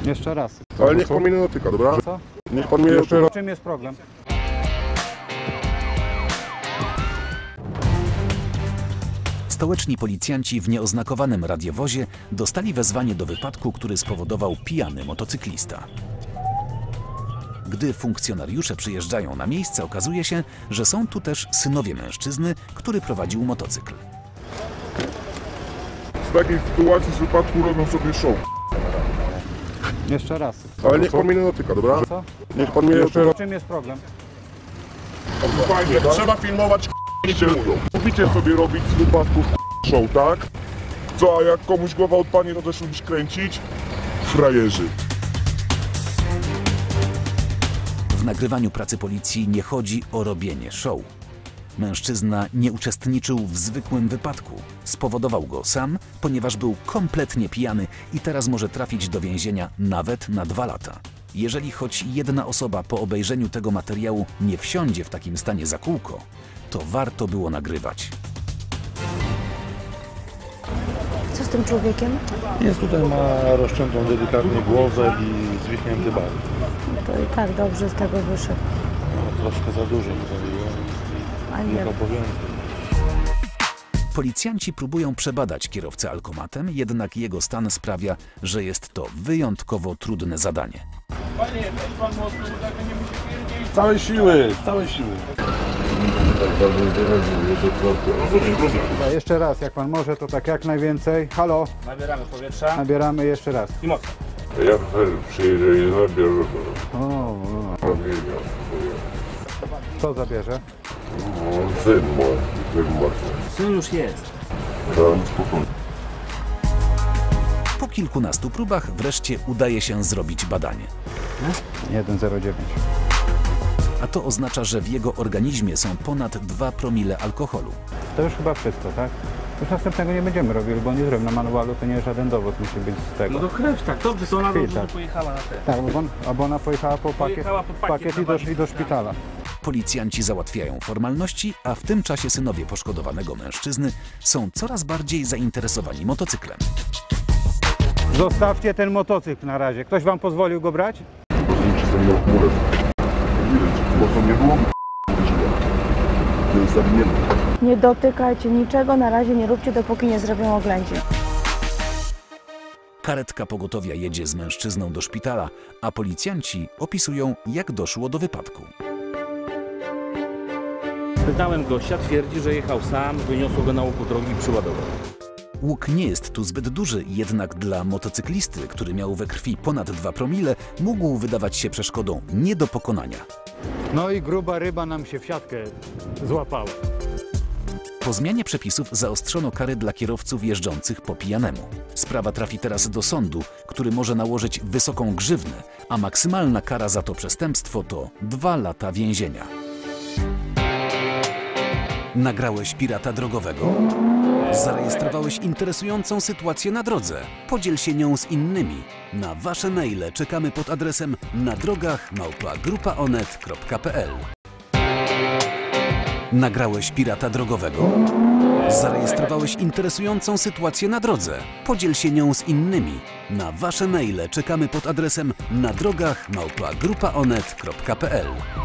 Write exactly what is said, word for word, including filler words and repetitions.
Jeszcze raz. Ale niech pan mnie nie dotyka, dobra? Co? Niech pan mnie jeszcze raz. W czym jest problem? Stołeczni policjanci w nieoznakowanym radiowozie dostali wezwanie do wypadku, który spowodował pijany motocyklista. Gdy funkcjonariusze przyjeżdżają na miejsce, okazuje się, że są tu też synowie mężczyzny, który prowadził motocykl. W takiej sytuacji z wypadku robią sobie show. Jeszcze raz. Ale niech pan mnie nie dotyka, dobra? Co? Niech pan mnie jeszcze raz. W czym jest problem? Fajnie, jak trzeba filmować, nie filmują. Lubicie sobie robić z wypadków show, tak? Co, a jak komuś głowa odpadnie, to też lubisz kręcić? Frajerzy. W nagrywaniu pracy policji nie chodzi o robienie show. Mężczyzna nie uczestniczył w zwykłym wypadku. Spowodował go sam, ponieważ był kompletnie pijany i teraz może trafić do więzienia nawet na dwa lata. Jeżeli choć jedna osoba po obejrzeniu tego materiału nie wsiądzie w takim stanie za kółko, to warto było nagrywać. Co z tym człowiekiem? Jest tutaj, ma rozciętą delikatnie głowę i zwichnięty bark. To i tak dobrze z tego wyszedł. No, troszkę za dużo zrobiłem A i nie. nie obowiązek. Policjanci próbują przebadać kierowcę alkomatem, jednak jego stan sprawia, że jest to wyjątkowo trudne zadanie. Całej siły, całej siły. Jeszcze raz, jak pan może, to tak jak najwięcej. Halo? Nabieramy powietrza Nabieramy jeszcze raz. i mocno. Jak przyjdzie i zabierze, O, o. to Co zabierze? syn mój, syn mój. Syn już jest. Spokojnie. Po kilkunastu próbach wreszcie udaje się zrobić badanie. jeden zero dziewięć. A to oznacza, że w jego organizmie są ponad dwa promile alkoholu. To już chyba wszystko, tak? Już następnego nie będziemy robili, bo nie zrobię na manualu, to nie żaden dowód musi być z tego. No to krew, tak, dobrze, to ona Krwi, dobrze, że tak. pojechała na te. Tak, bo on, albo ona pojechała po pakiet, Pojechała po pakiet pakiet i, do, i do szpitala. Policjanci załatwiają formalności, a w tym czasie synowie poszkodowanego mężczyzny są coraz bardziej zainteresowani motocyklem. Zostawcie ten motocykl na razie. Ktoś wam pozwolił go brać? Zdjęcie ze mną chmurę. Widać, bo to nie było to jest zawinięte. Nie dotykajcie niczego, na razie nie róbcie, dopóki nie zrobią oględzin. Karetka pogotowia jedzie z mężczyzną do szpitala, a policjanci opisują, jak doszło do wypadku. Pytałem gościa, twierdzi, że jechał sam, wyniosło go na łuku drogi i przyładował. Łuk nie jest tu zbyt duży, jednak dla motocyklisty, który miał we krwi ponad dwa promile, mógł wydawać się przeszkodą nie do pokonania. No i gruba ryba nam się w siatkę złapała. Po zmianie przepisów zaostrzono kary dla kierowców jeżdżących po pijanemu. Sprawa trafi teraz do sądu, który może nałożyć wysoką grzywnę, a maksymalna kara za to przestępstwo to dwa lata więzienia. Nagrałeś pirata drogowego? Zarejestrowałeś interesującą sytuację na drodze? Podziel się nią z innymi. Na wasze maile czekamy pod adresem na drogach małpa grupa onet kropka p l. Nagrałeś pirata drogowego? Zarejestrowałeś interesującą sytuację na drodze? Podziel się nią z innymi. Na wasze maile czekamy pod adresem na drogach małpa grupa onet kropka p l.